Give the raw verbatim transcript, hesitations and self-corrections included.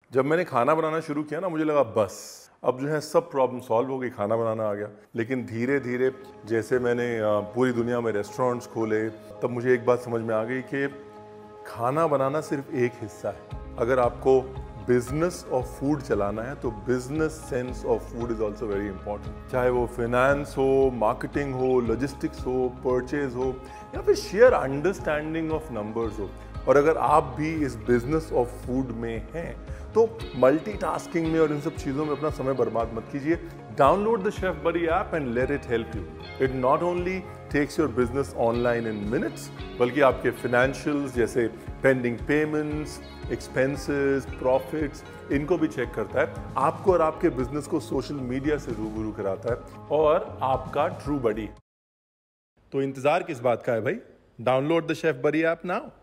जब मैंने खाना बनाना शुरू किया ना, मुझे लगा बस अब जो है सब प्रॉब्लम सॉल्व हो गई, खाना बनाना आ गया। लेकिन धीरे धीरे जैसे मैंने पूरी दुनिया में रेस्टोरेंट्स खोले, तब मुझे एक बात समझ में आ गई कि खाना बनाना सिर्फ एक हिस्सा है। अगर आपको बिजनेस ऑफ फूड चलाना है तो business sense of food is also very important. चाहे वो फाइनेंस हो, मार्केटिंग हो, लॉजिस्टिक्स हो, परचेज हो, या फिर शेयर अंडरस्टैंडिंग ऑफ नंबर्स हो। और अगर आप भी इस बिजनेस ऑफ फूड में हैं तो मल्टीटास्किंग में और इन सब चीज़ों में अपना समय बर्बाद मत कीजिए। Download the Chef Buddy app and let it help you. It not only takes your business online in minutes, बल्कि आपके फाइनेंशियल्स जैसे पेंडिंग पेमेंट्स, एक्सपेंसेस, प्रॉफिट्स, इनको भी चेक करता है। आपको और आपके बिजनेस को सोशल मीडिया से रूबरू कराता है और आपका ट्रू बडी। तो इंतजार किस बात का है भाई? Download the Chef Buddy app now.